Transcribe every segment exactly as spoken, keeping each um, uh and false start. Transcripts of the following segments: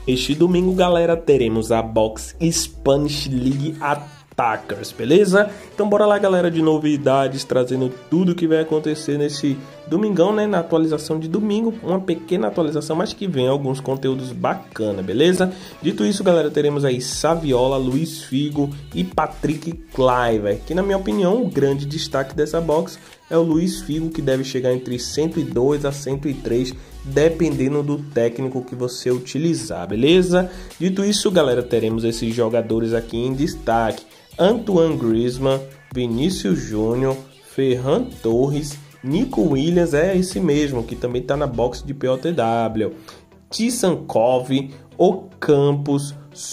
Este domingo, galera, teremos a Box Spanish League Attackers, beleza? Então bora lá, galera, de novidades, trazendo tudo que vai acontecer nesse domingão, né? Na atualização de domingo, uma pequena atualização, mas que vem alguns conteúdos bacana, beleza? Dito isso, galera, teremos aí Saviola, Luiz Figo e Patrick Kluivert, que na minha opinião, o grande destaque dessa box é o Luiz Figo, que deve chegar entre cento e dois a cento e três, dependendo do técnico que você utilizar, beleza? Dito isso, galera, teremos esses jogadores aqui em destaque: Antoine Griezmann, Vinícius Júnior, Ferran Torres, Nico Williams, é esse mesmo, que também está na box de P O T W, Tissankov, Ocampos,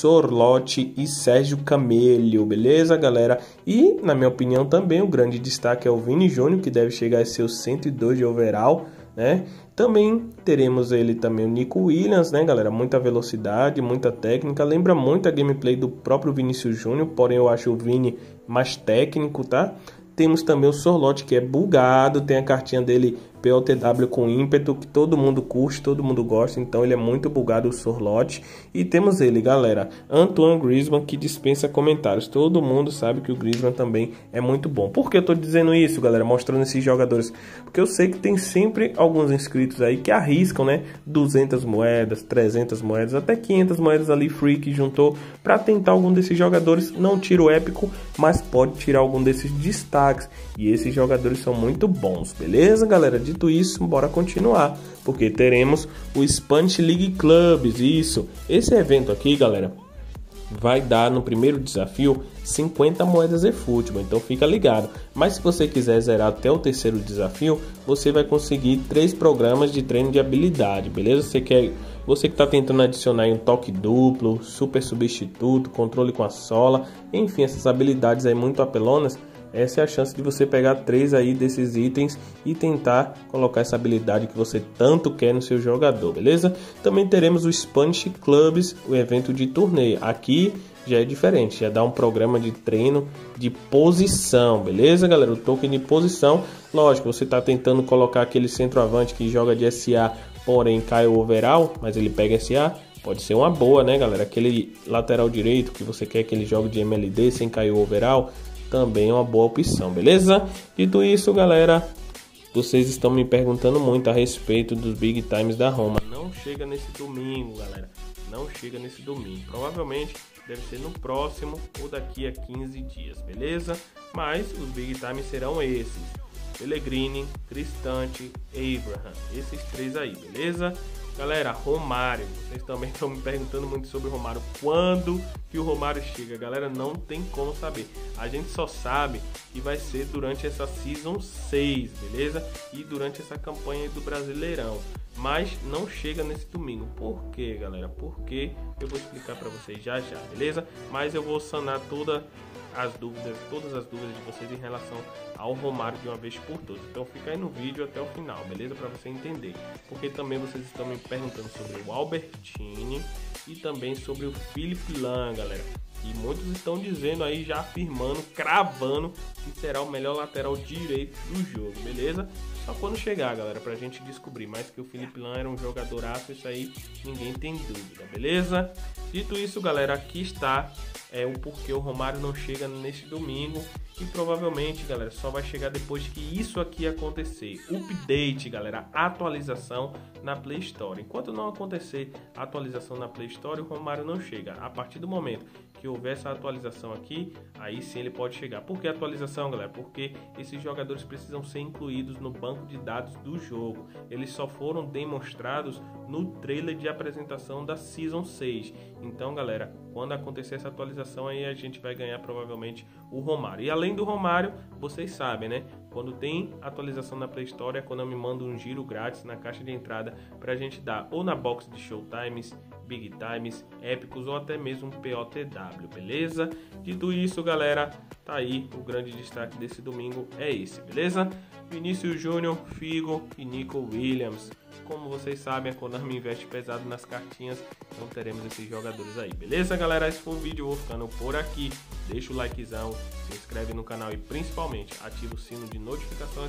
Sorloth e Sérgio Camelho, beleza, galera? E, na minha opinião, também o grande destaque é o Vini Júnior, que deve chegar a seus cento e dois de overall, né? Também teremos ele também o Nico Williams, né, galera? Muita velocidade, muita técnica, lembra muito a gameplay do próprio Vinícius Júnior, porém eu acho o Vini mais técnico, tá? Temos também o Sorloth, que é bugado, tem a cartinha dele P O T W com ímpeto, que todo mundo curte, todo mundo gosta, então ele é muito bugado, o Sorloth. E temos ele, galera, Antoine Griezmann, que dispensa comentários, todo mundo sabe que o Griezmann também é muito bom. Por que eu tô dizendo isso, galera, mostrando esses jogadores? Porque eu sei que tem sempre alguns inscritos aí que arriscam, né, duzentas moedas, trezentas moedas, até quinhentas moedas ali free que juntou para tentar algum desses jogadores. Não tira o épico, mas pode tirar algum desses destaques, e esses jogadores são muito bons, beleza, galera? Dito isso, bora continuar, porque teremos o Spanish League Clubs. Isso, esse evento aqui, galera, vai dar no primeiro desafio cinquenta moedas eFootball, então fica ligado. Mas se você quiser zerar até o terceiro desafio, você vai conseguir três programas de treino de habilidade, beleza? Você quer, você que está tentando adicionar um toque duplo, super substituto, controle com a sola, enfim, essas habilidades aí muito apelonas, essa é a chance de você pegar três aí desses itens e tentar colocar essa habilidade que você tanto quer no seu jogador, beleza? Também teremos o Spanish Clubs, o evento de torneio. Aqui já é diferente, já dá um programa de treino de posição, beleza, galera? O token de posição, lógico, você está tentando colocar aquele centroavante que joga de S A, porém cai o overall, mas ele pega S A. Pode ser uma boa, né, galera? Aquele lateral direito que você quer que ele jogue de M L D sem cair o overall, também é uma boa opção, beleza? Dito isso, galera, vocês estão me perguntando muito a respeito dos Big Times da Roma. Não chega nesse domingo, galera. Não chega nesse domingo. Provavelmente deve ser no próximo ou daqui a quinze dias, beleza? Mas os Big Times serão esses: Pellegrini, Cristante, Abraham. Esses três aí, beleza? Galera, Romário, vocês também estão me perguntando muito sobre o Romário. Quando que o Romário chega? Galera, não tem como saber. A gente só sabe que vai ser durante essa Season seis, beleza? E durante essa campanha do Brasileirão. Mas não chega nesse domingo. Por quê, galera? Porque eu vou explicar para vocês já já, beleza? Mas eu vou sanar toda as dúvidas, todas as dúvidas de vocês em relação ao Romário de uma vez por todas. Então fica aí no vídeo até o final, beleza? Para você entender. Porque também vocês estão me perguntando sobre o Albertini e também sobre o Philipp Lahm, galera. E muitos estão dizendo aí, já afirmando, cravando que será o melhor lateral direito do jogo, beleza? Só quando chegar, galera, pra gente descobrir. Mais que o Philipp Lahm era um jogadoraço, isso aí ninguém tem dúvida, beleza? Dito isso, galera, aqui está é, o porquê o Romário não chega neste domingo. E provavelmente, galera, só vai chegar depois que isso aqui acontecer. Update, galera, atualização na Play Store. Enquanto não acontecer a atualização na Play Store, o Romário não chega. A partir do momento que houver essa atualização aqui, aí sim ele pode chegar. Por que atualização, galera? Porque esses jogadores precisam ser incluídos no banco de dados do jogo. Eles só foram demonstrados no trailer de apresentação da Season seis. Então, galera, quando acontecer essa atualização aí, a gente vai ganhar provavelmente o Romário. E além do Romário, vocês sabem, né? Quando tem atualização na Play Store, a Konami manda um giro grátis na caixa de entrada pra gente dar ou na box de Showtimes, Big Times, épicos ou até mesmo P O T W, beleza? Dito isso, galera, tá aí o grande destaque desse domingo, é esse, beleza? Vinícius Júnior, Figo e Nico Williams. Como vocês sabem, a Konami investe pesado nas cartinhas, então teremos esses jogadores aí, beleza, galera? Esse foi o vídeo, eu vou ficando por aqui. Deixa o likezão, se inscreve no canal e principalmente ativa o sino de notificações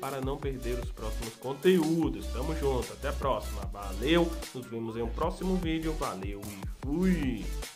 para não perder os próximos conteúdos. Tamo junto, até a próxima. Valeu, nos vemos em um próximo vídeo. Valeu e fui!